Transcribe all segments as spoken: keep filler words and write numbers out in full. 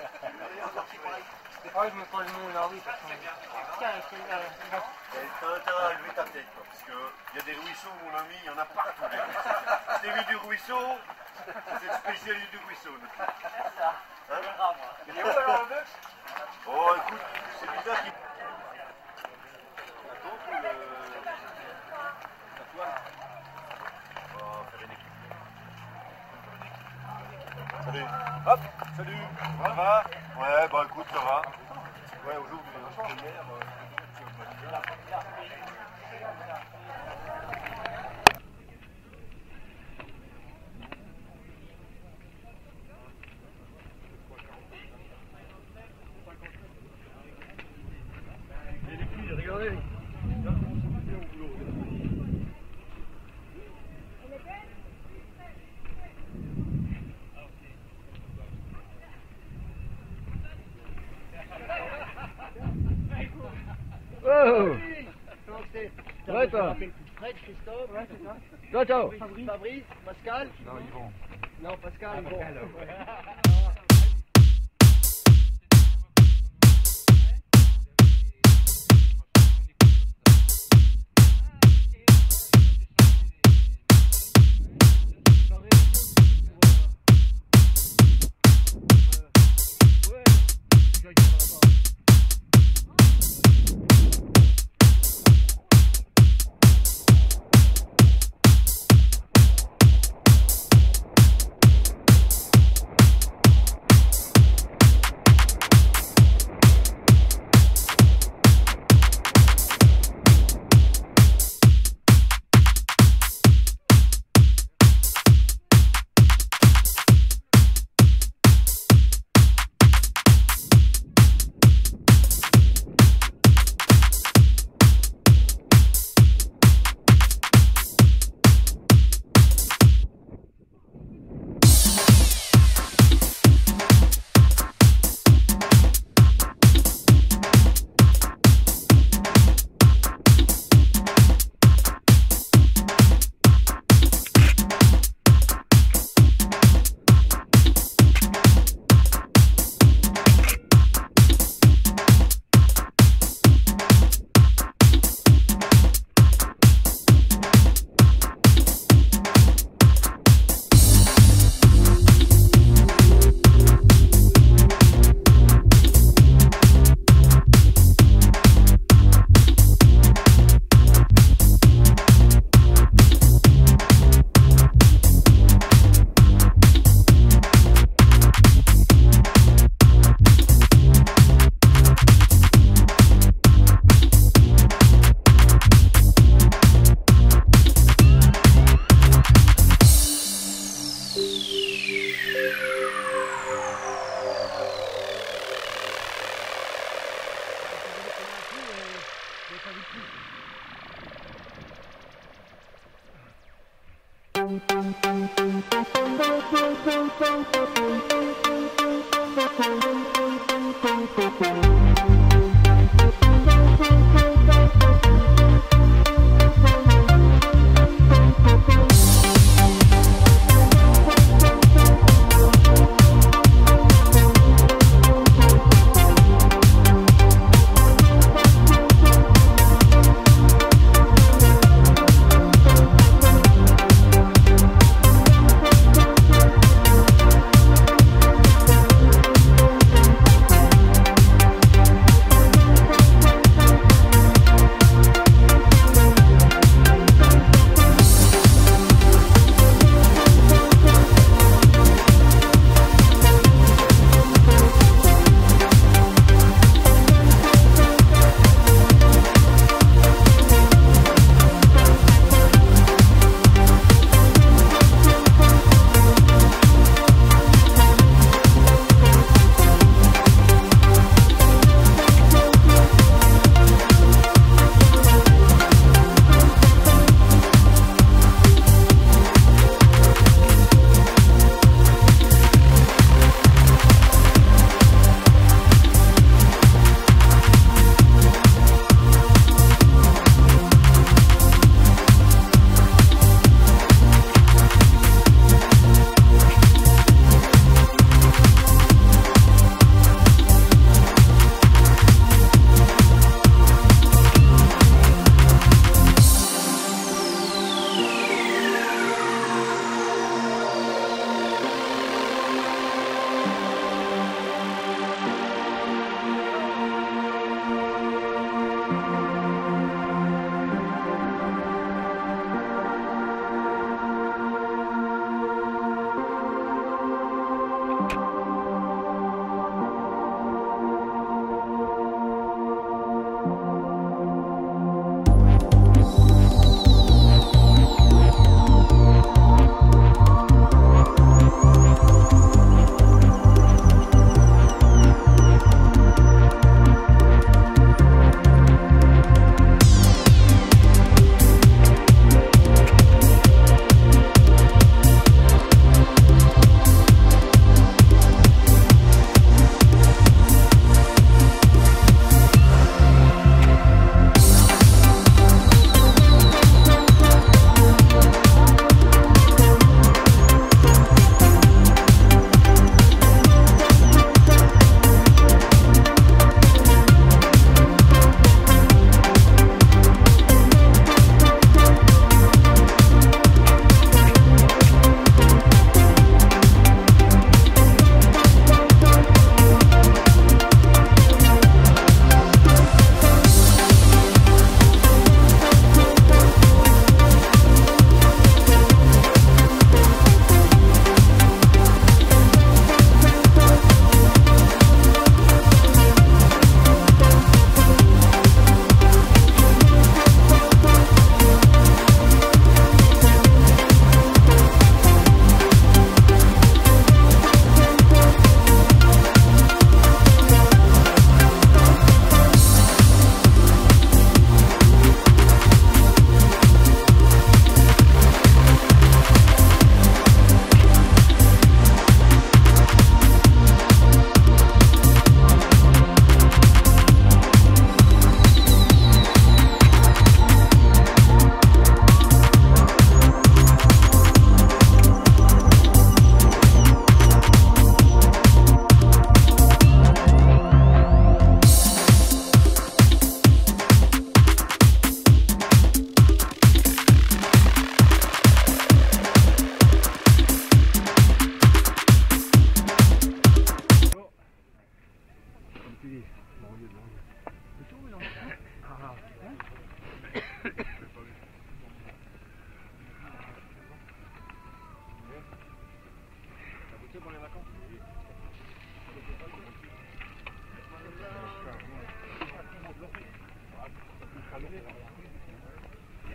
Ah, je me prends le nom là, oui. Tiens, c'est là. T'as intérêt à lever ta tête, quoi, parce qu'il y a des ruisseaux, mon ami, il y en a partout. Des ruisseaux. Si t'es vu du ruisseau, c'est le spécialiste du ruisseau. C'est ça. Hein? Il est où alors le bœuf? Oh, écoute, c'est bizarre qu'il... Salut. Hop, salut. Ça va? Ouais, bah écoute, ça va. Ouais, aujourd'hui, on se première. Regardez. Oh! Ouais, toi? Fred, Christophe, ouais, c'est ça. Toi, toi? Fabrice, Fabrice, Pascal. Non, Yvon. Non, Pascal, Yvon.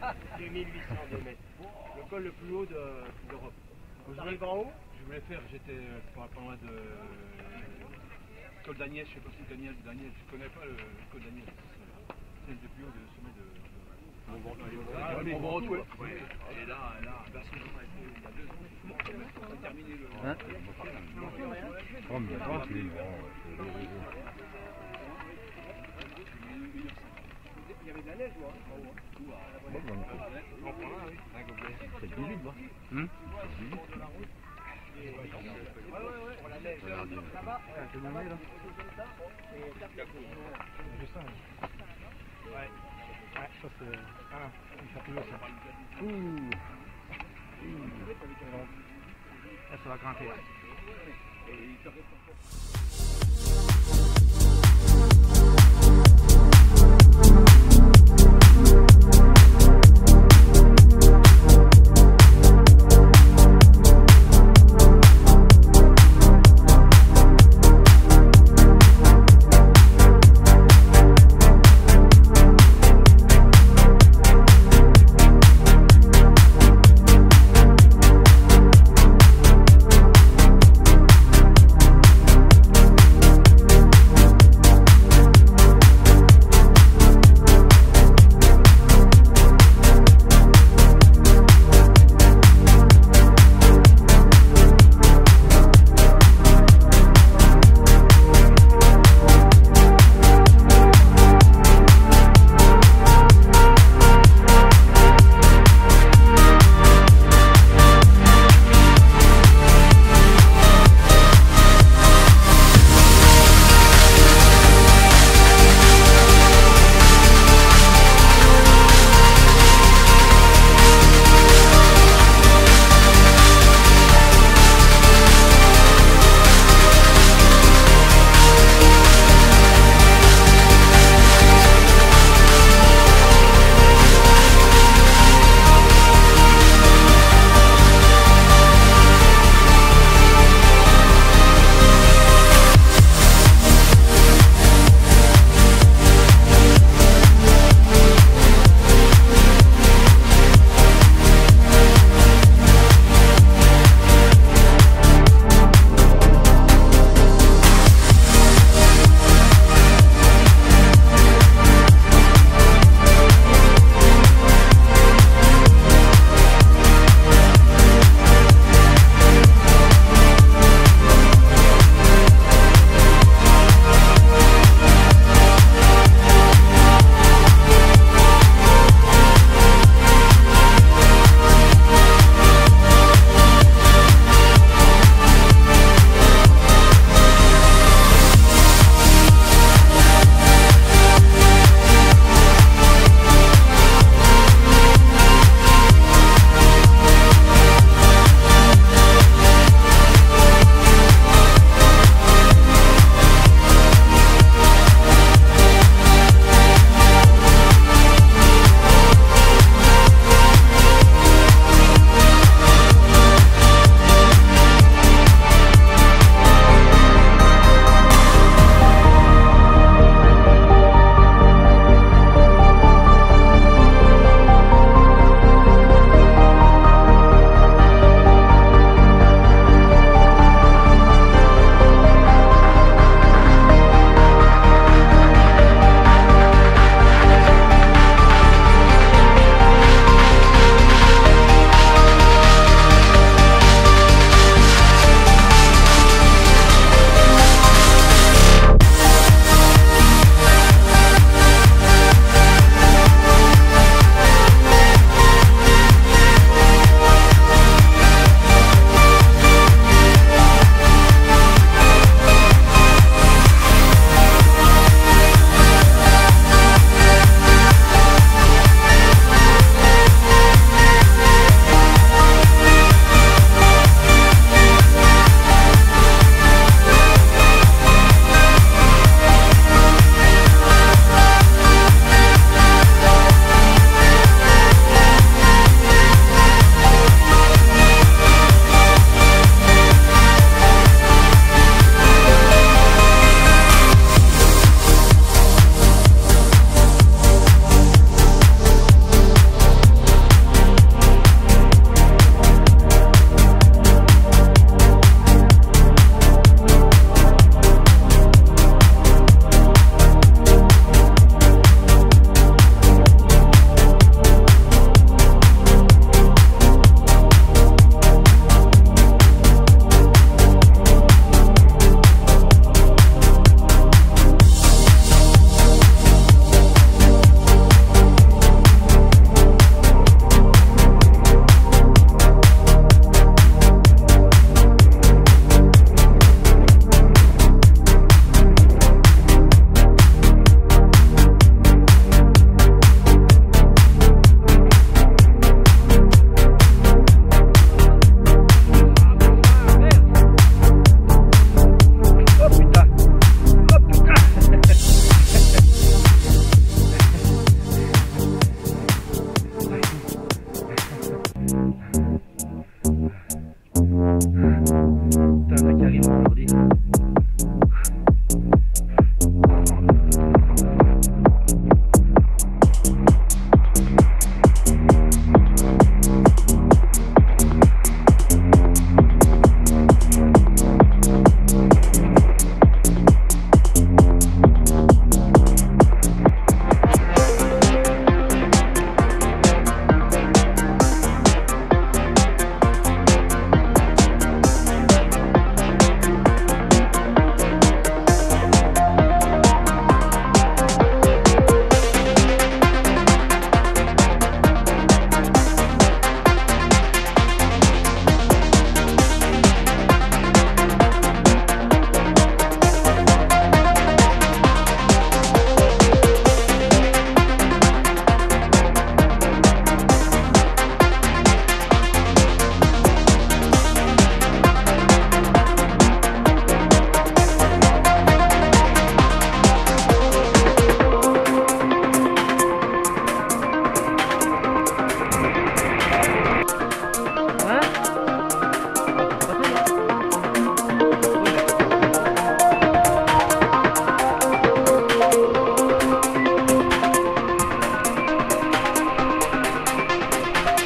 deux mille huit cent deux mètres. Le col le plus haut d'Europe. Vous arrivez en haut? Je voulais faire, j'étais pas loin de col d'Agnès, je sais pas si Daniel, Daniel, je connais pas le col d'Agnès. C'est le plus haut de sommet de. On va en retour. Et là, là, Barcelone a été il y a deux ans. On a terminé le. Hein? Oh, mais d'accord, c'est grand. Il y avait de la neige, moi, en haut. C'est plus vite, moi. Hum? C'est plus vite. Ouais, ouais, ouais, pour la neige. Là-bas, C'est le même là. c'est ça. Ouais. Ouais, ça c'est. Ah, il fait plus haut ça. Ouh. Là, ça va grimper.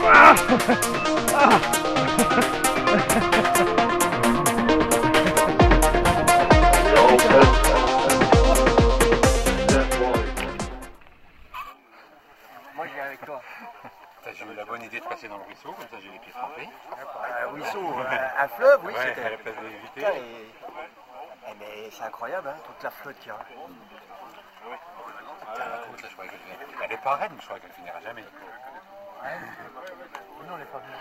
Ah ah Moi je viens avec toi. J'ai eu la bonne idée de passer dans le ruisseau, comme ça j'ai les pieds trempés. Un ruisseau, un, un fleuve, oui, Ouais, c'était. fallait pas l'éviter. Putain, et- eh, mais c'est incroyable, hein, toute la flotte qu'il y a. Putain, la côte, là, je croyais qu'elle finirait. Elle est pas reine, mais je crois qu'elle finira jamais. Non, on n'est pas venu.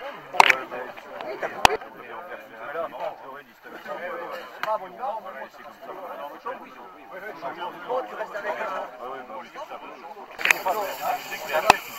Ah, bon, on y va. Oh, tu restes avec un.